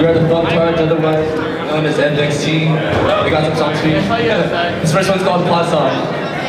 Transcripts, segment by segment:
are the fun part, otherwise known as FXT. We got some songs for you. This first one's called Plot Song.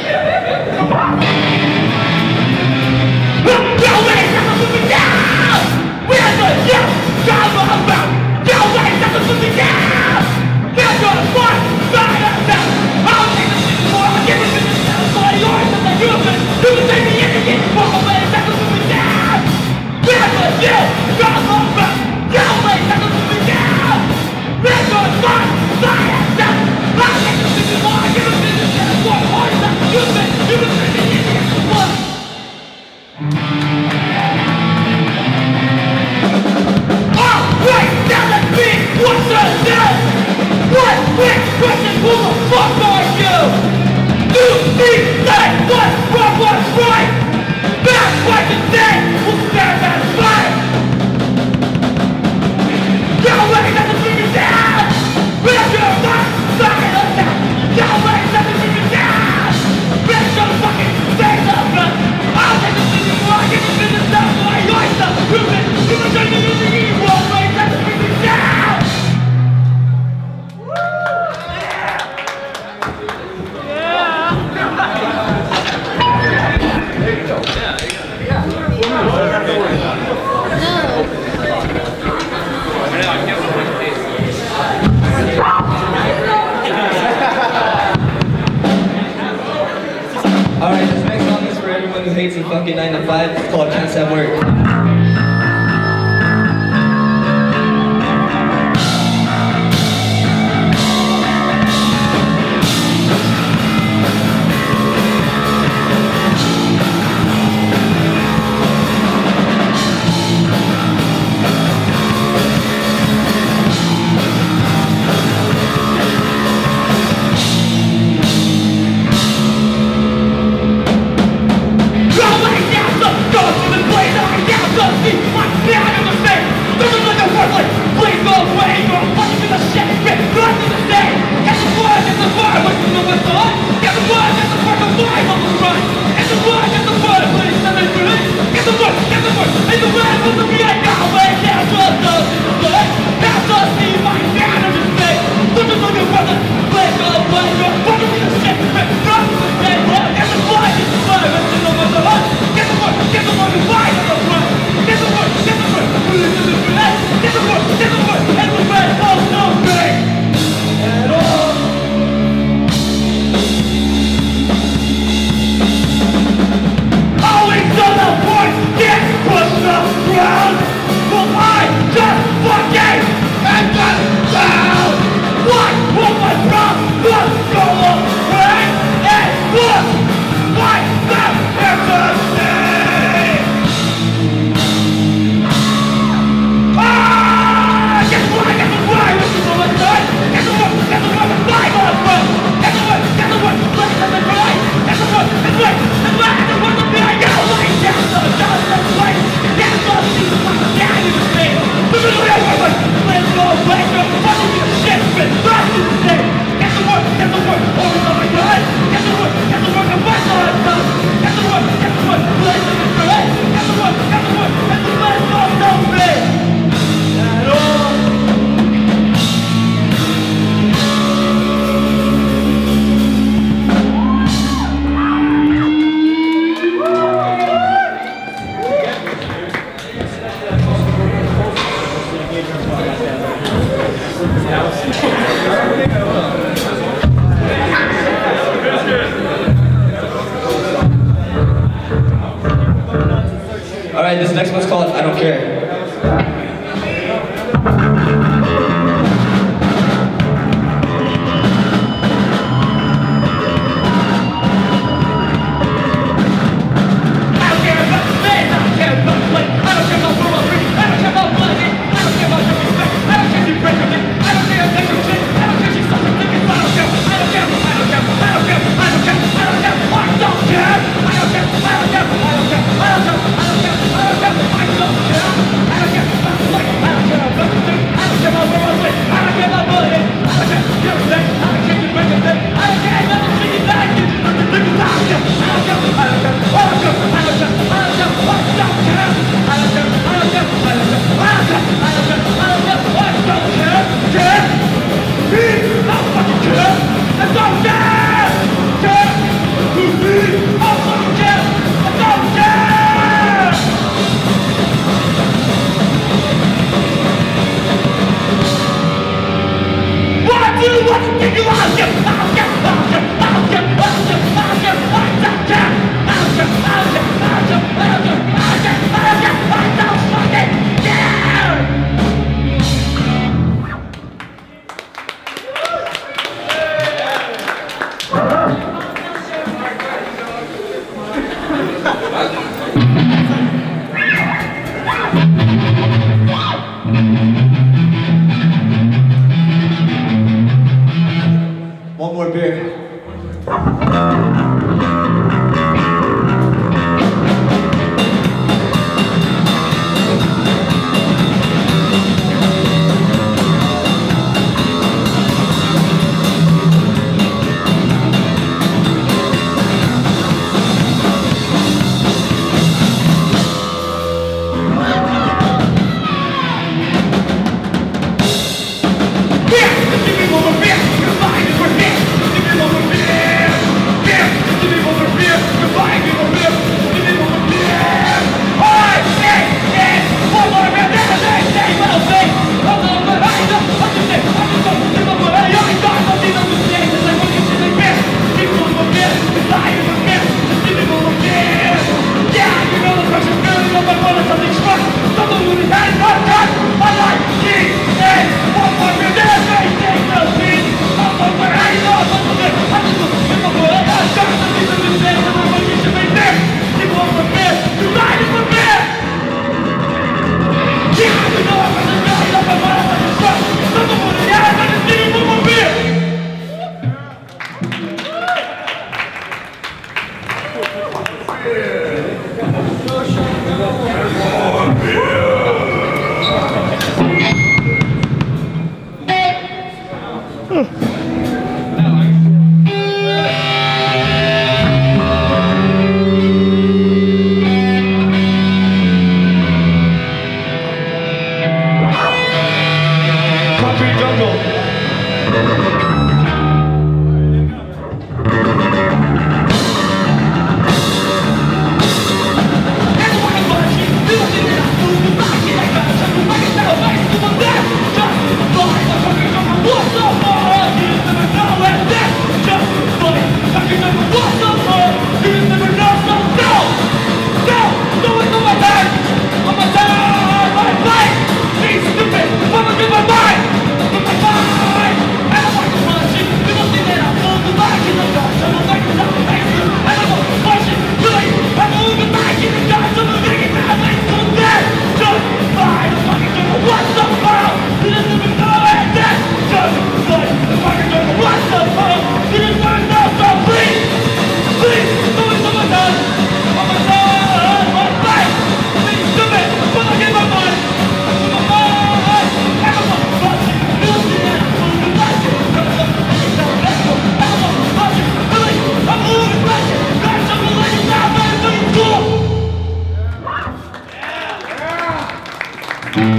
Alright, this next song is for everyone who hates the fucking 9 to 5. It's called Can't Stand Work. Alright, this next one's called I Don't Care. I don't care.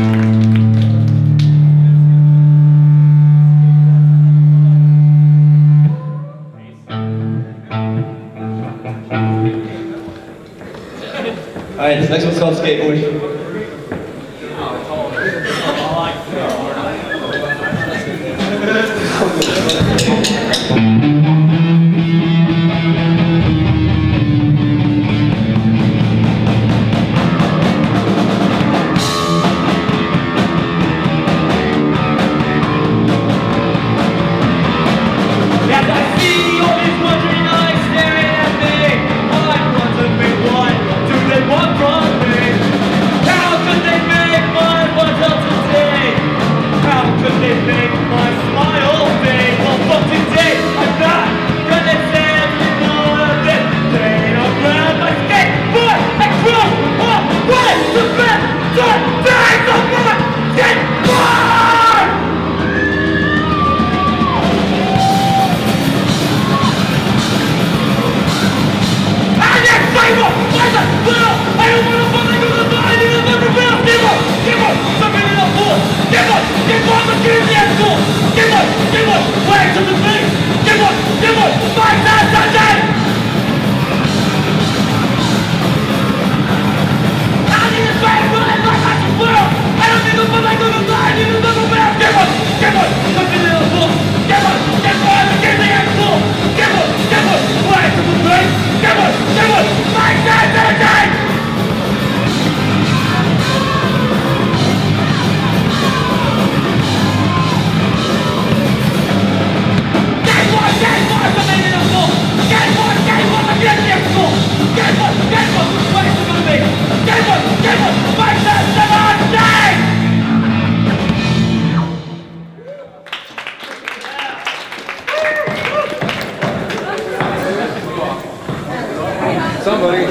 Alright, this next one's called skateboard. Somebody.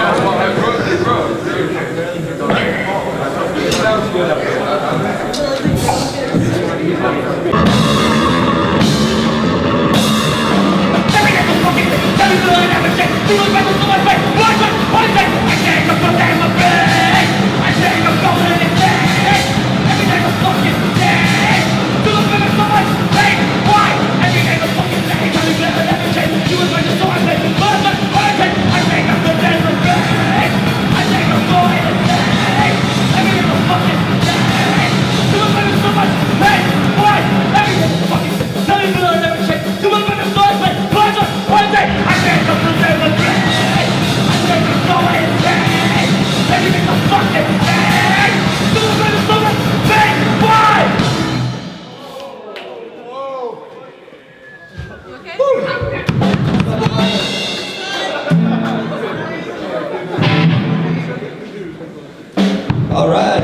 All right.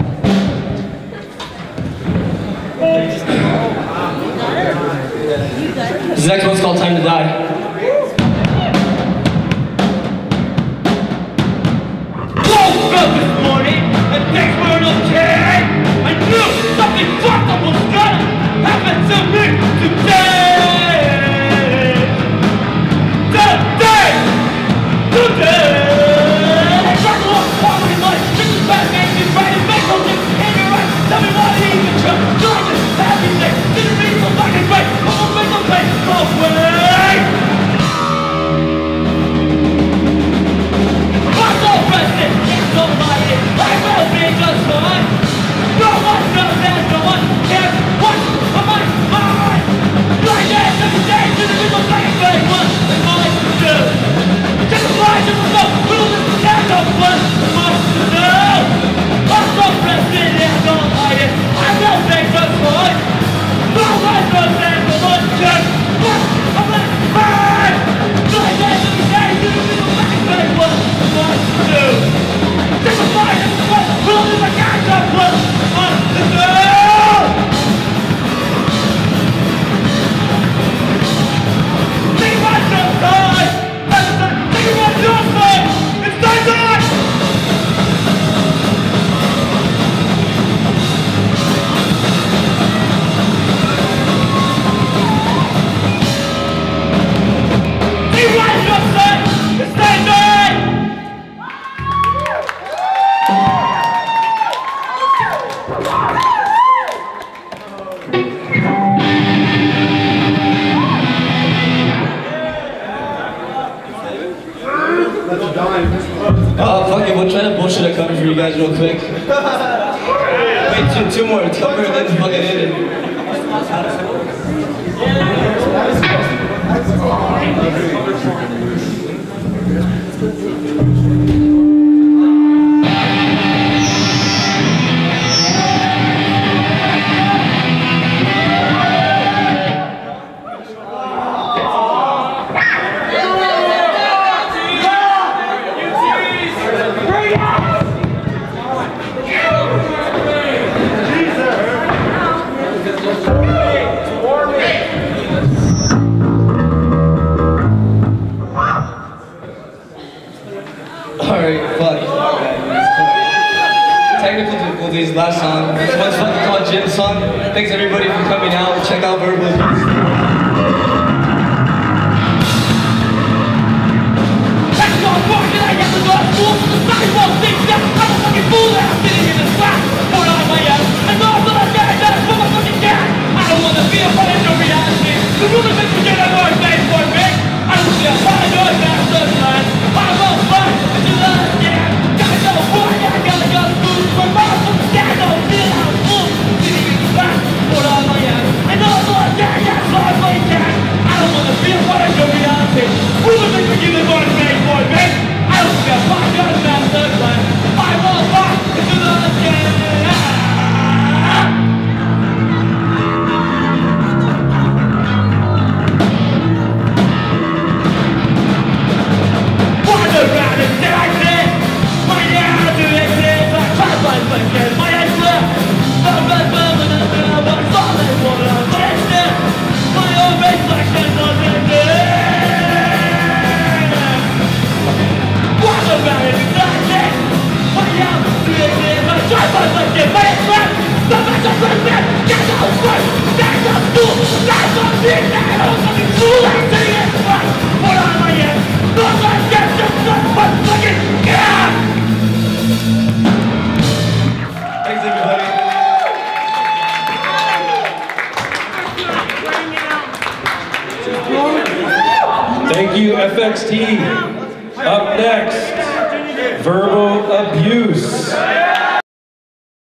This next one's called Time to Die. Woke up this morning and things weren't okay. I knew something fucked up was gonna happen to me today. Today. I tried to walk forward in life. This is bad, man. You're trying to make something in your eyes. Tell me why you even try. You're just happy day. Didn't mean so fucking great. Come on, make them pay. Go away. Fuck it, we'll try to bullshit a cover for you guys real quick. Wait, two more. Cover and then fucking end it. Alright, fuck. Technical difficulties, last song. This one's fucking called Jim's song. Thanks everybody for coming out. Check out Verbal Abuse. Thank you, FXT. Up next, Verbal Abuse.